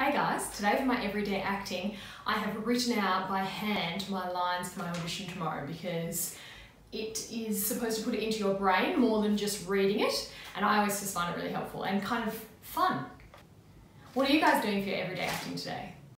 Hey guys, today for my everyday acting, I have written out by hand my lines for my audition tomorrow because it is supposed to put it into your brain more than just reading it, and I always just find it really helpful and kind of fun. What are you guys doing for your everyday acting today?